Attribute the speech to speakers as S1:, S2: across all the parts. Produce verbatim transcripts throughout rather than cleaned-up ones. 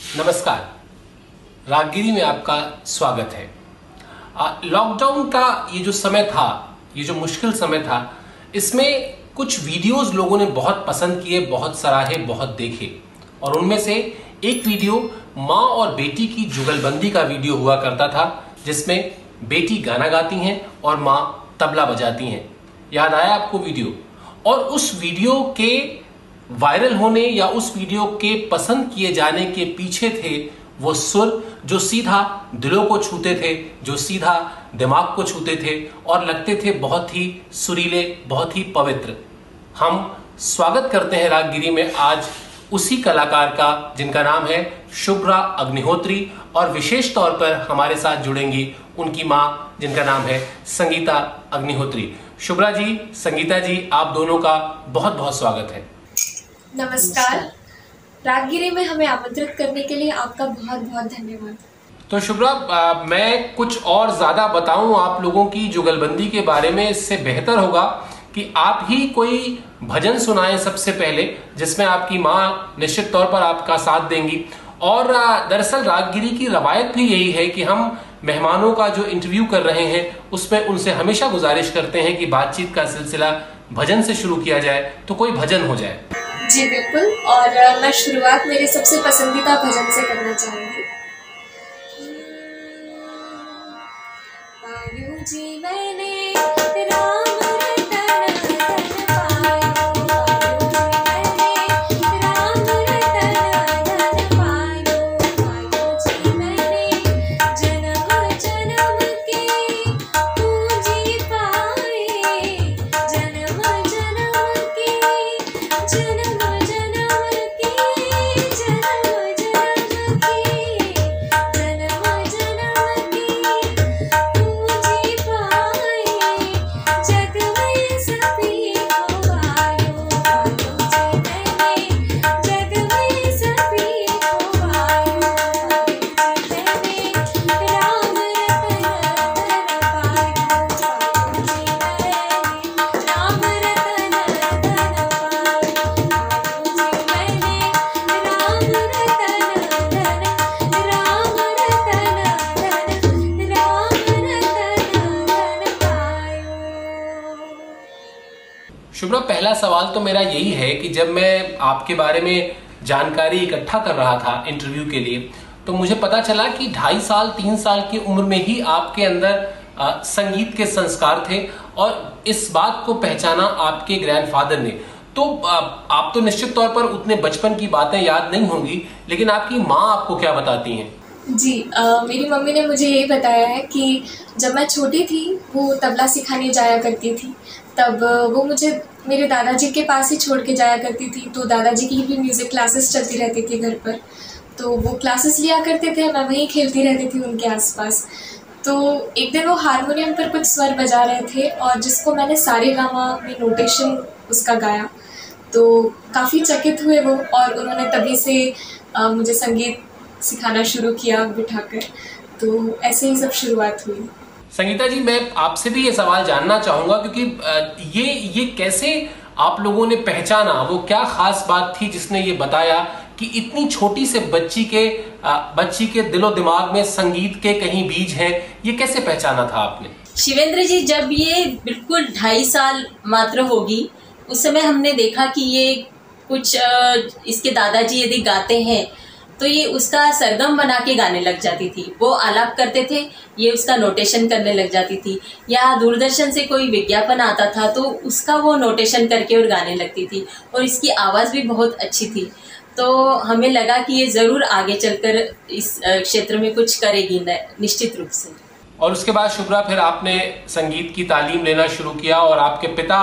S1: नमस्कार, रागगिरी में आपका स्वागत है। लॉकडाउन का ये जो समय था, ये जो मुश्किल समय था, इसमें कुछ वीडियोस लोगों ने बहुत पसंद किए, बहुत सराहे, बहुत देखे। और उनमें से एक वीडियो माँ और बेटी की जुगलबंदी का वीडियो हुआ करता था, जिसमें बेटी गाना गाती हैं और माँ तबला बजाती हैं। याद आया आपको वीडियो? और उस वीडियो के वायरल होने या उस वीडियो के पसंद किए जाने के पीछे थे वो सुर जो सीधा दिलों को छूते थे, जो सीधा दिमाग को छूते थे और लगते थे बहुत ही सुरीले, बहुत ही पवित्र। हम स्वागत करते हैं रागगिरी में आज उसी कलाकार का, जिनका नाम है शुभ्रा अग्निहोत्री, और विशेष तौर पर हमारे साथ जुड़ेंगी उनकी माँ, जिनका नाम है संगीता अग्निहोत्री। शुभ्रा जी, संगीता जी, आप दोनों का बहुत बहुत स्वागत है।
S2: नमस्कार, रागगिरी में हमें आमंत्रित करने के लिए आपका बहुत बहुत धन्यवाद।
S1: तो शुभ्रा, मैं कुछ और ज्यादा बताऊं आप लोगों की जुगलबंदी के बारे में, इससे बेहतर होगा कि आप ही कोई भजन सुनाएं सबसे पहले, जिसमें आपकी माँ निश्चित तौर पर आपका साथ देंगी। और दरअसल रागगिरी की रवायत भी यही है कि हम मेहमानों का जो इंटरव्यू कर रहे हैं उसमें उनसे हमेशा गुजारिश करते हैं कि बातचीत का सिलसिला भजन से शुरू किया जाए, तो कोई भजन हो जाए।
S2: जी बिल्कुल, और मैं शुरुआत मेरे सबसे पसंदीदा भजन से करना चाहूंगी। पायो जी मैंने राम
S1: शुभ्रा, पहला सवाल तो मेरा यही है कि जब मैं आपके बारे में जानकारी इकट्ठा कर रहा था इंटरव्यू के लिए, तो मुझे पता चला कि ढाई साल तीन साल की उम्र में ही आपके अंदर आ, संगीत के संस्कार थे, और इस बात को पहचाना आपके ग्रैंडफादर ने। तो आ, आप तो निश्चित तौर पर उतने बचपन की बातें याद नहीं होंगी, लेकिन आपकी माँ आपको क्या बताती हैं?
S2: जी, आ, मेरी मम्मी ने मुझे यही बताया है कि जब मैं छोटी थी वो तबला सिखाने जाया करती थी, तब वो मुझे मेरे दादाजी के पास ही छोड़ के जाया करती थी। तो दादाजी की भी म्यूज़िक क्लासेस चलती रहती थी घर पर, तो वो क्लासेस लिया करते थे, मैं वहीं खेलती रहती थी उनके आसपास। तो एक दिन वो हारमोनियम पर कुछ स्वर बजा रहे थे और जिसको मैंने सारे गामा में नोटेशन उसका गाया, तो काफ़ी चकित हुए वो, और उन्होंने तभी से आ, मुझे संगीत सिखाना शुरू किया बिठाकर। तो ऐसे ही सब शुरुआत हुई।
S1: संगीता जी, मैं आपसे भी ये सवाल जानना चाहूंगा, क्योंकि ये ये कैसे आप लोगों ने पहचाना, वो क्या खास बात थी जिसने ये बताया कि इतनी छोटी से बच्ची के बच्ची के दिलो दिमाग में संगीत के कहीं बीज हैं? ये कैसे पहचाना था आपने?
S3: शिवेंद्र जी, जब ये बिल्कुल ढाई साल मात्र होगी, उस समय हमने देखा कि ये कुछ इसके दादाजी यदि गाते हैं तो ये उसका सरगम बना के गाने लग जाती थी। वो आलाप करते थे, ये उसका नोटेशन करने लग जाती थी, या दूरदर्शन से कोई विज्ञापन आता था तो उसका वो नोटेशन करके और गाने लगती थी, और इसकी आवाज़ भी बहुत अच्छी थी। तो हमें लगा कि ये ज़रूर आगे चलकर इस क्षेत्र में कुछ करेगी निश्चित रूप से।
S1: और उसके बाद शुभ्रा, फिर आपने संगीत की तालीम लेना शुरू किया, और आपके पिता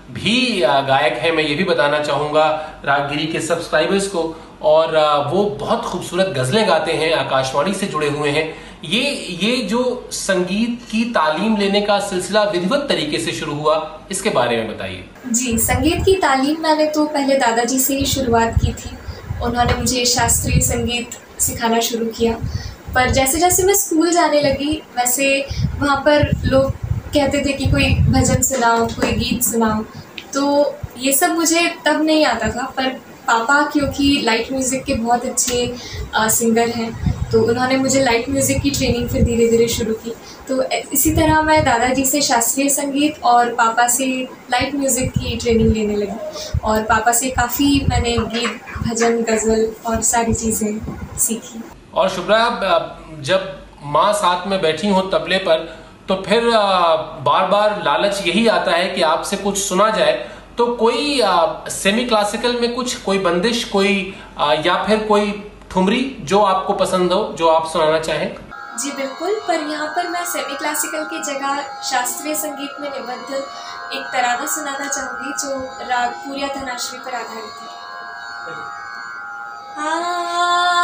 S1: भी गायक हैं, मैं ये भी बताना चाहूँगा रागगिरी के सब्सक्राइबर्स को, और वो बहुत खूबसूरत गज़लें गाते हैं, आकाशवाणी से जुड़े हुए हैं। ये ये जो संगीत की तालीम लेने का सिलसिला विधिवत तरीके से शुरू हुआ, इसके बारे में बताइए।
S2: जी, संगीत की तालीम मैंने तो पहले दादाजी से ही शुरुआत की थी। उन्होंने मुझे शास्त्रीय संगीत सिखाना शुरू किया, पर जैसे जैसे मैं स्कूल जाने लगी वैसे वहाँ पर लोग कहते थे कि कोई भजन सुनाओ, कोई गीत सुनाओ, तो ये सब मुझे तब नहीं आता था। पर पापा क्योंकि लाइट म्यूज़िक के बहुत अच्छे आ, सिंगर हैं, तो उन्होंने मुझे लाइट म्यूज़िक की ट्रेनिंग फिर धीरे धीरे शुरू की। तो इसी तरह मैं दादाजी से शास्त्रीय संगीत और पापा से लाइट म्यूज़िक की ट्रेनिंग लेने लगी, और पापा से काफ़ी मैंने गीत, भजन, गज़ल और सारी चीज़ें सीखी।
S1: और शुभ्रा, जब माँ साथ में बैठी हो तबले पर, तो फिर बार बार लालच यही आता है कि आपसे कुछ सुना जाए, तो कोई सेमी क्लासिकल में कुछ कोई बंदिश, कोई आ, या फिर कोई ठुमरी जो आपको पसंद हो, जो आप सुनाना चाहें?
S2: जी बिल्कुल, पर यहाँ पर मैं सेमी क्लासिकल की जगह शास्त्रीय संगीत में निबद्ध एक तराना सुनाना चाहूँगी जो राग पूर्या धनाश्री पर आधारित है। आ,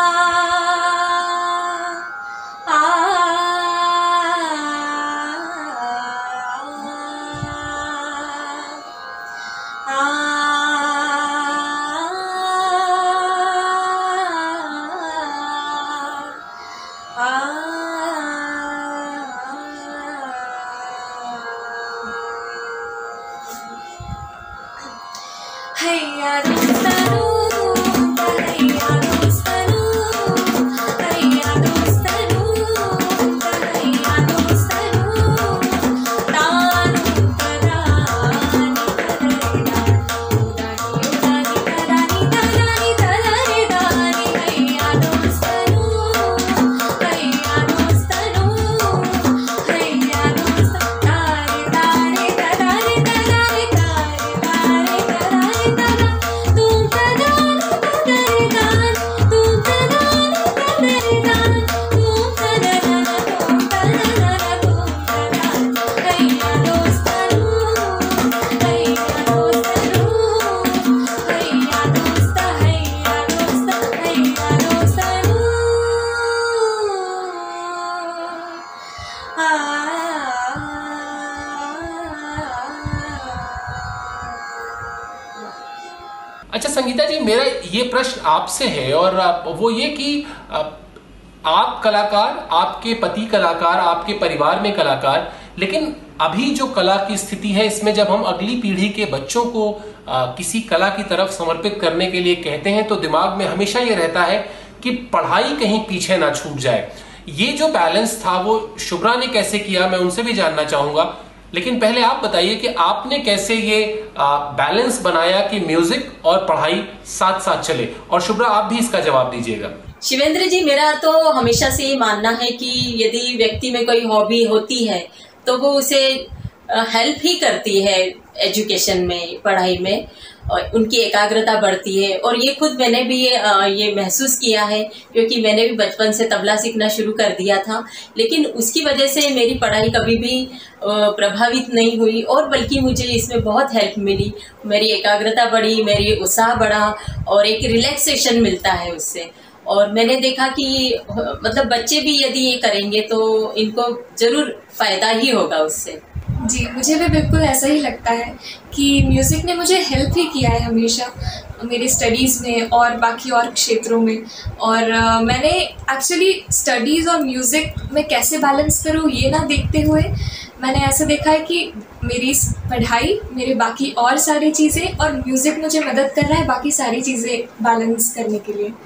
S2: हैया दोस्तनो हैया दोस्तनो हैया दोस्तनो हैया दोस्तनो तानु तरानी तरानी तरानी तरानी तरानी हैया दोस्तनो हैया दोस्तनो हैया दोस्तनो तारे तारे तरानी तरानी तारे तारे तरानी तुम प्रदान करे दान, तुम प्रदान करे दान, तुम प्रदान तुम प्रदान तुम प्रदान हैया दोस्तनो हैया दोस्तनो हैया दोस्त हैया दोस्त हैया दोस्तनो
S1: अच्छा संगीता जी, मेरा ये प्रश्न आपसे है, और वो ये कि आप कलाकार, आपके पति कलाकार, आपके परिवार में कलाकार, लेकिन अभी जो कला की स्थिति है, इसमें जब हम अगली पीढ़ी के बच्चों को आ, किसी कला की तरफ समर्पित करने के लिए कहते हैं, तो दिमाग में हमेशा ये रहता है कि पढ़ाई कहीं पीछे ना छूट जाए। ये जो बैलेंस था वो शुभ्रा ने कैसे किया, मैं उनसे भी जानना चाहूंगा। लेकिन पहले आप बताइए कि आपने कैसे ये बैलेंस बनाया कि म्यूजिक और पढ़ाई साथ साथ चले, और शुभ्रा आप भी इसका जवाब दीजिएगा।
S3: शिवेंद्र जी, मेरा तो हमेशा से ये मानना है कि यदि व्यक्ति में कोई हॉबी होती है तो वो उसे हेल्प ही करती है एजुकेशन में, पढ़ाई में, और उनकी एकाग्रता बढ़ती है। और ये खुद मैंने भी ये, ये महसूस किया है, क्योंकि मैंने भी बचपन से तबला सीखना शुरू कर दिया था, लेकिन उसकी वजह से मेरी पढ़ाई कभी भी प्रभावित नहीं हुई, और बल्कि मुझे इसमें बहुत हेल्प मिली। मेरी एकाग्रता बढ़ी, मेरी उत्साह बढ़ा, और एक रिलैक्सेशन मिलता है उससे। और मैंने देखा कि मतलब बच्चे भी यदि ये करेंगे तो इनको जरूर फायदा ही होगा उससे।
S2: जी, मुझे भी बिल्कुल ऐसा ही लगता है कि म्यूज़िक ने मुझे हेल्प ही किया है हमेशा मेरी स्टडीज़ में और बाकी और क्षेत्रों में। और uh, मैंने एक्चुअली स्टडीज़ और म्यूज़िक में कैसे बैलेंस करूँ ये ना देखते हुए मैंने ऐसा देखा है कि मेरी पढ़ाई, मेरे बाकी और सारी चीज़ें, और म्यूज़िक मुझे मदद कर रहा है बाकी सारी चीज़ें बैलेंस करने के लिए।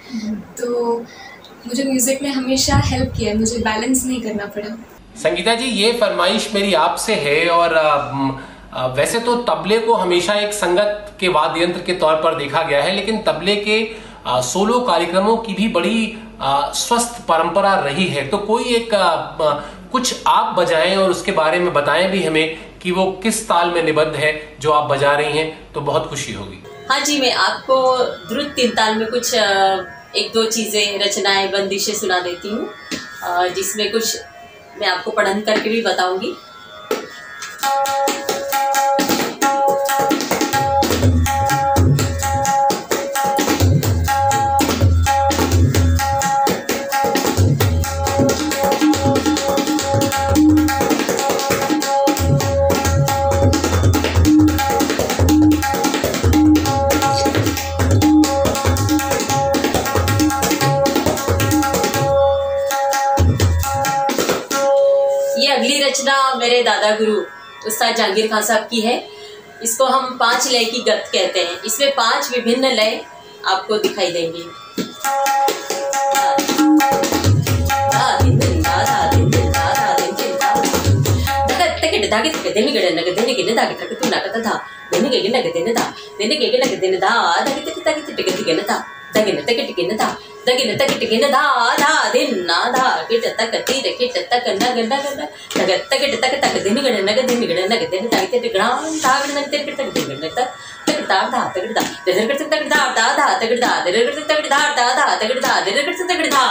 S2: तो मुझे म्यूज़िक ने हमेशा हेल्प किया है, मुझे बैलेंस नहीं करना पड़ा।
S1: संगीता जी, ये फरमाइश मेरी आपसे है, और आ, आ, वैसे तो तबले को हमेशा एक संगत के वाद्य यंत्र के तौर पर देखा गया है, लेकिन तबले के आ, सोलो कार्यक्रमों की भी बड़ी आ, स्वस्थ परंपरा रही है। तो कोई एक आ, आ, कुछ आप बजाएं और उसके बारे में बताएं भी हमें कि वो किस ताल में निबद्ध है जो आप बजा रही हैं, तो बहुत खुशी होगी।
S3: हाँ जी, मैं आपको द्रुत तीन ताल में कुछ एक दो चीजें, रचनाएं, बंदिशें सुना देती हूँ, जिसमें कुछ मैं आपको पढ़न करके भी बताऊंगी। मेरे दादा गुरु उस्ताद जहांगीर खान साहब की है। इसको हम पांच लय की गत कहते हैं। इसमें पांच विभिन्न लय आपको दिखाई देंगी। दगिन तक टिकिन धा धा दिन ना धा किट तक तीर किट तक नग नग नग तक तक तक दिन गण नग दिन गण नग दिन तक ते ग्राम धा गण नग ते तक दिन गण तक तक धा धा तक धा दर कर तक धा धा धा तक धा दर कर तक धा धा धा तक धा दर कर तक धा।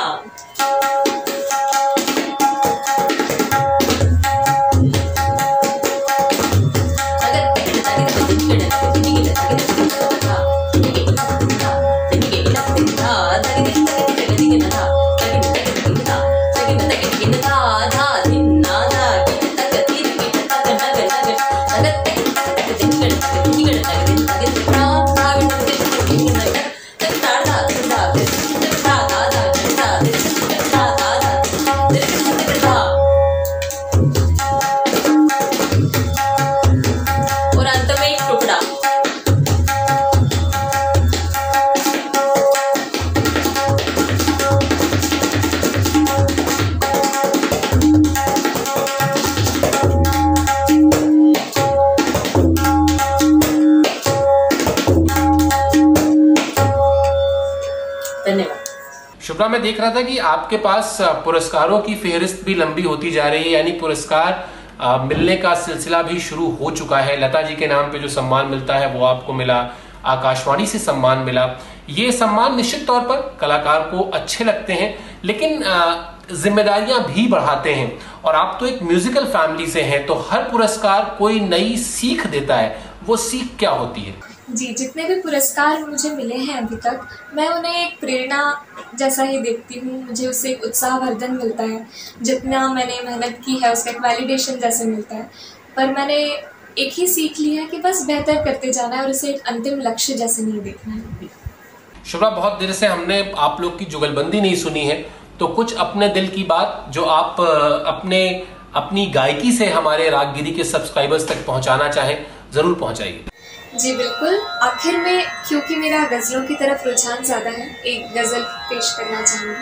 S1: शुभ्रा, मैं देख रहा था कि आपके पास पुरस्कारों की फेहरिस्त भी लंबी होती जा रही है, यानी पुरस्कार आ, मिलने का सिलसिला भी शुरू हो चुका है। लता जी के नाम पे जो सम्मान मिलता है वो आपको मिला, आकाशवाणी से सम्मान मिला। ये सम्मान निश्चित तौर पर कलाकार को अच्छे लगते हैं, लेकिन जिम्मेदारियां भी बढ़ाते हैं। और आप तो एक म्यूजिकल फैमिली से हैं, तो हर पुरस्कार कोई नई सीख देता है। वो सीख क्या होती है?
S2: जी, जितने भी पुरस्कार मुझे मिले हैं अभी तक, मैं उन्हें एक प्रेरणा जैसा ही देखती हूँ। मुझे उससे एक उत्साहवर्धन मिलता है। जितना मैंने मेहनत की है उसका एक वैलिडेशन जैसे मिलता है। पर मैंने एक ही सीख लिया है कि बस बेहतर करते जाना है और उसे एक अंतिम लक्ष्य जैसे नहीं देखना है।
S1: शुभ्रा, बहुत देर से हमने आप लोग की जुगलबंदी नहीं सुनी है, तो कुछ अपने दिल की बात जो आप अपने अपनी गायकी से हमारे रागगिरी के सब्सक्राइबर्स तक पहुंचाना चाहें, जरूर पहुंचाइए।
S2: जी बिल्कुल। आखिर में क्योंकि मेरा गज़लों की तरफ रुझान ज़्यादा है, एक गज़ल पेश करना चाहूँगी।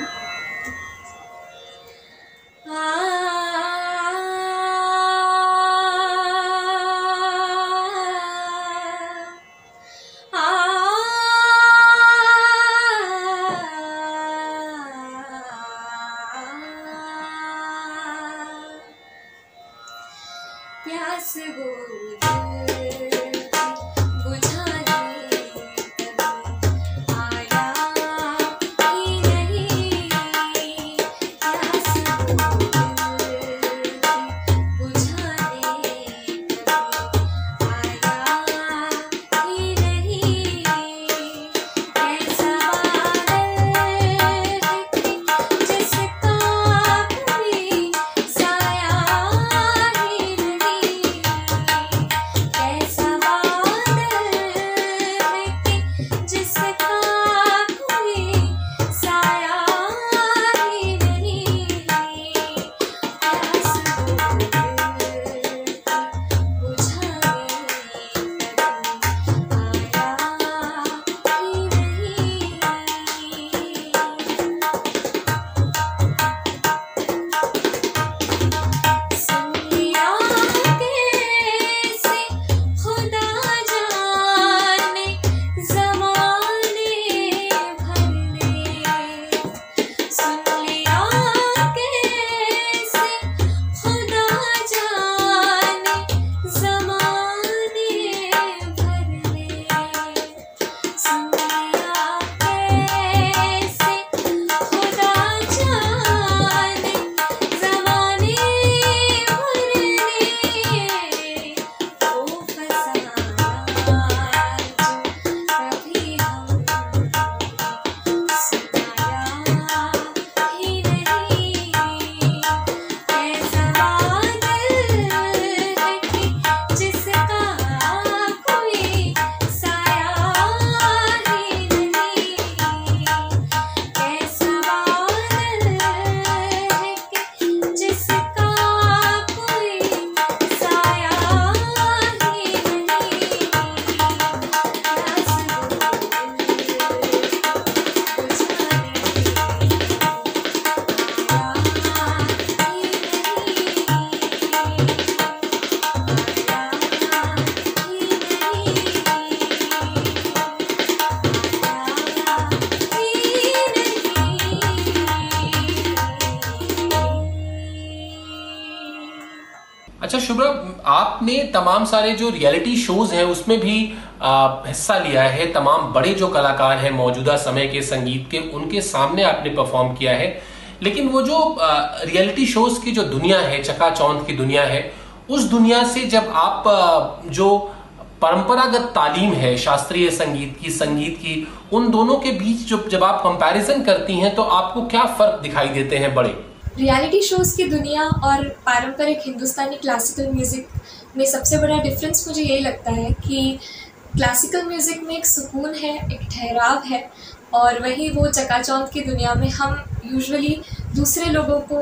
S2: प्यास वो
S1: अच्छा शुभ्रा, आपने तमाम सारे जो रियलिटी शोज हैं उसमें भी आ, हिस्सा लिया है। तमाम बड़े जो कलाकार हैं मौजूदा समय के संगीत के, उनके सामने आपने परफॉर्म किया है। लेकिन वो जो रियलिटी शोज की जो दुनिया है, चकाचौंध की दुनिया है, उस दुनिया से जब आप आ, जो परंपरागत तालीम है शास्त्रीय संगीत की, संगीत की, उन दोनों के बीच जो जब आप कंपैरिजन करती हैं तो आपको क्या फर्क दिखाई देते हैं बड़े?
S2: रियलिटी शोज़ की दुनिया और पारंपरिक हिंदुस्तानी क्लासिकल म्यूज़िक में सबसे बड़ा डिफरेंस मुझे यही लगता है कि क्लासिकल म्यूज़िक में एक सुकून है, एक ठहराव है, और वहीं वो चकाचौंध की दुनिया में हम यूजुअली दूसरे लोगों को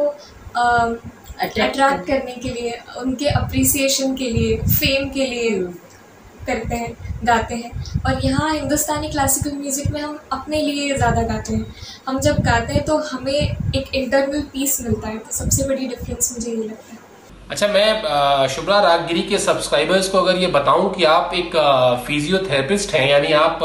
S2: अट्रैक्ट करने के लिए, उनके अप्रिसिएशन के लिए, फेम के लिए करते हैं, गाते हैं। और यहाँ हिंदुस्तानी क्लासिकल म्यूज़िक में हम अपने लिए ज़्यादा गाते हैं। हम जब गाते हैं तो हमें एक इंटरनल पीस मिलता है। तो सबसे बड़ी डिफरेंस मुझे ये लगता है।
S1: अच्छा, मैं शुभ्रा रागगिरी के सब्सक्राइबर्स को अगर ये बताऊं कि आप एक फिजियोथेरेपिस्ट हैं, यानी आप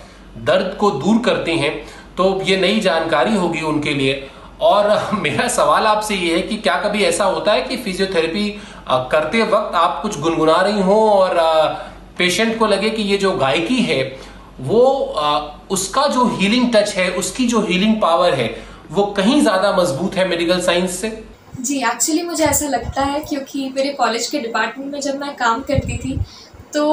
S1: दर्द को दूर करते हैं, तो ये नई जानकारी होगी उनके लिए। और मेरा सवाल आपसे ये है कि क्या कभी ऐसा होता है कि फिजियोथेरेपी करते वक्त आप कुछ गुनगुना रही हो और पेशेंट को लगे कि ये जो गायकी है वो आ, उसका जो हीलिंग टच है, उसकी जो हीलिंग पावर है, वो कहीं ज्यादा मजबूत है मेडिकल साइंस से?
S2: जी, एक्चुअली मुझे ऐसा लगता है, क्योंकि मेरे कॉलेज के डिपार्टमेंट में जब मैं काम करती थी तो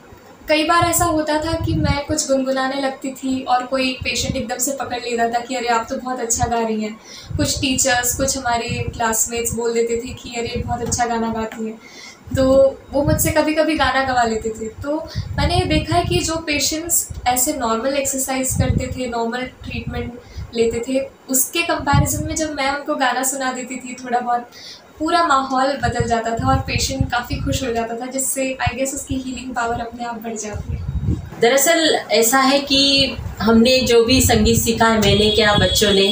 S2: कई बार ऐसा होता था कि मैं कुछ गुनगुनाने लगती थी और कोई पेशेंट एकदम से पकड़ लेता था कि अरे आप तो बहुत अच्छा गा रही हैं। कुछ टीचर्स, कुछ हमारे क्लासमेट्स बोल देते थे कि अरे बहुत अच्छा गाना गाती हैं, तो वो मुझसे कभी कभी गाना गवा लेते थे। तो मैंने देखा है कि जो पेशेंट्स ऐसे नॉर्मल एक्सरसाइज करते थे, नॉर्मल ट्रीटमेंट लेते थे, उसके कंपैरिजन में जब मैं उनको गाना सुना देती थी, थोड़ा बहुत पूरा माहौल बदल जाता था और पेशेंट काफ़ी खुश हो जाता था, जिससे आई गेस उसकी हीलिंग पावर अपने आप बढ़ जाती है।
S3: दरअसल ऐसा है कि हमने जो भी संगीत सीखा है, मैंने क्या बच्चों ने,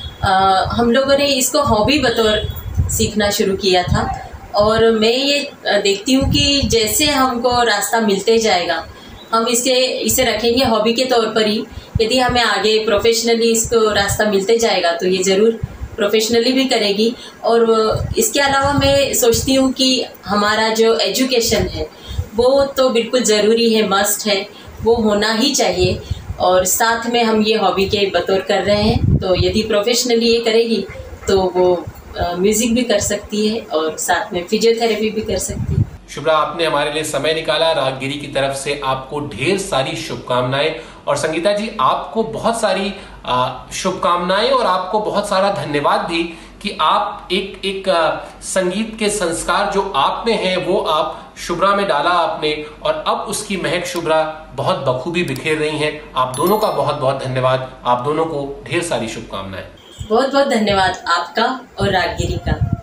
S3: आ, हम लोगों ने इसको हॉबी बतौर सीखना शुरू किया था। और मैं ये देखती हूँ कि जैसे हमको रास्ता मिलते जाएगा, हम इसे इसे रखेंगे हॉबी के तौर पर ही। यदि हमें आगे प्रोफेशनली इसको रास्ता मिलते जाएगा तो ये ज़रूर प्रोफेशनली भी करेगी। और इसके अलावा मैं सोचती हूँ कि हमारा जो एजुकेशन है वो तो बिल्कुल ज़रूरी है, मस्ट है, वो होना ही चाहिए। और साथ में हम ये हॉबी के बतौर कर रहे हैं, तो यदि प्रोफेशनली ये करेगी तो वो म्यूज़िक भी कर सकती है और साथ में फिजियोथेरेपी भी कर सकती है।
S1: शुभ्रा, आपने हमारे लिए समय निकाला। रागगिरी की तरफ से आपको ढेर सारी शुभकामनाएं। और संगीता जी, आपको बहुत सारी शुभकामनाएं और आपको बहुत सारा धन्यवाद भी कि आप एक एक आ, संगीत के संस्कार जो आप में है वो आप शुभ्रा में डाला आपने, और अब उसकी महक शुभ्रा बहुत बखूबी बिखेर रही हैं। आप दोनों का बहुत बहुत धन्यवाद। आप दोनों को ढेर सारी शुभकामनाएं।
S3: बहुत बहुत धन्यवाद आपका और रागगिरी का।